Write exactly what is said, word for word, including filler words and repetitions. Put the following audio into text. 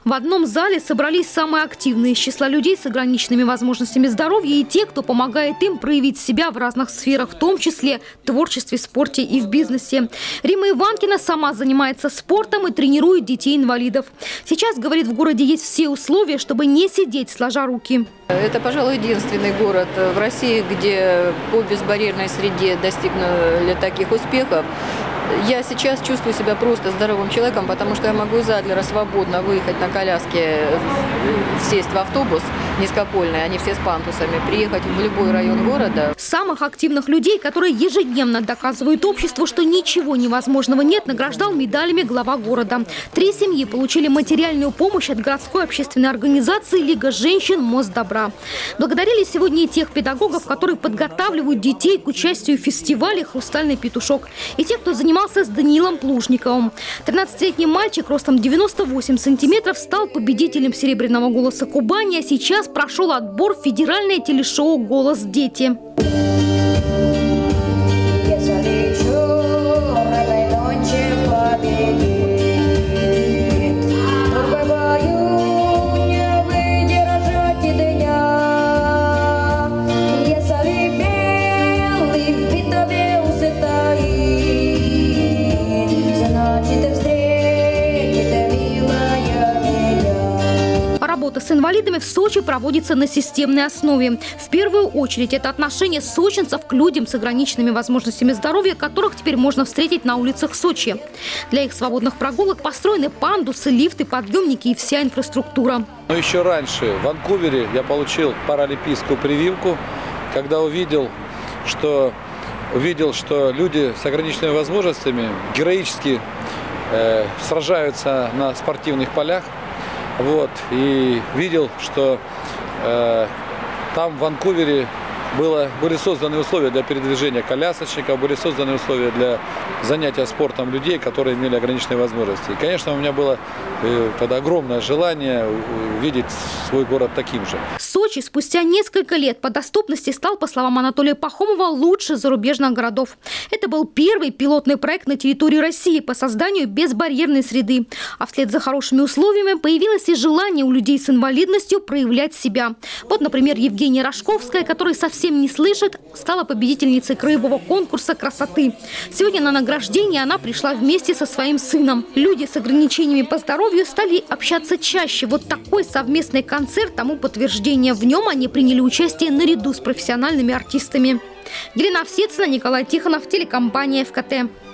В одном зале собрались самые активные из числа людей с ограниченными возможностями здоровья и те, кто помогает им проявить себя в разных сферах, в том числе в творчестве, спорте и в бизнесе. Римма Иванкина сама занимается спортом и тренирует детей-инвалидов. Сейчас, говорит, в городе есть все условия, чтобы не сидеть сложа руки. Это, пожалуй, единственный город в России, где по безбарьерной среде достигнули таких успехов. Я сейчас чувствую себя просто здоровым человеком, потому что я могу из Адлера свободно выехать на коляске, сесть в автобус низкопольный, они все с пандусами, приехать в любой район города. Самых активных людей, которые ежедневно доказывают обществу, что ничего невозможного нет, награждал медалями глава города. Три семьи получили материальную помощь от городской общественной организации «Лига женщин. Мост добра». Благодарили сегодня и тех педагогов, которые подготавливают детей к участию в фестивале «Хрустальный петушок», и тех, кто занимается с Даниилом Плужниковым. тринадцатилетний мальчик ростом девяносто восемь сантиметров стал победителем «Серебряного голоса Кубани», а сейчас прошел отбор в федеральное телешоу «Голос дети». Работа с инвалидами в Сочи проводится на системной основе. В первую очередь это отношение сочинцев к людям с ограниченными возможностями здоровья, которых теперь можно встретить на улицах Сочи. Для их свободных прогулок построены пандусы, лифты, подъемники и вся инфраструктура. Но еще раньше в Ванкувере я получил паралимпийскую прививку, когда увидел, что, увидел, что люди с ограниченными возможностями героически э, сражаются на спортивных полях. Вот, и видел, что э, там в Ванкувере было, были созданы условия для передвижения колясочников, были созданы условия для занятия спортом людей, которые имели ограниченные возможности. И, конечно, у меня было э, тогда огромное желание увидеть свой город таким же. Сочи спустя несколько лет по доступности стал, по словам Анатолия Пахомова, лучше зарубежных городов. Это был первый пилотный проект на территории России по созданию безбарьерной среды. А вслед за хорошими условиями появилось и желание у людей с инвалидностью проявлять себя. Вот, например, Евгения Рожковская, которая совсем не слышит, стала победительницей краевого конкурса красоты. Сегодня на награждение она пришла вместе со своим сыном. Люди с ограничениями по здоровью стали общаться чаще. Вот такой совместный концерт тому подтверждение. В нем они приняли участие наряду с профессиональными артистами. Елена Овсецина, Николай Тихонов, телекомпания эф ка тэ.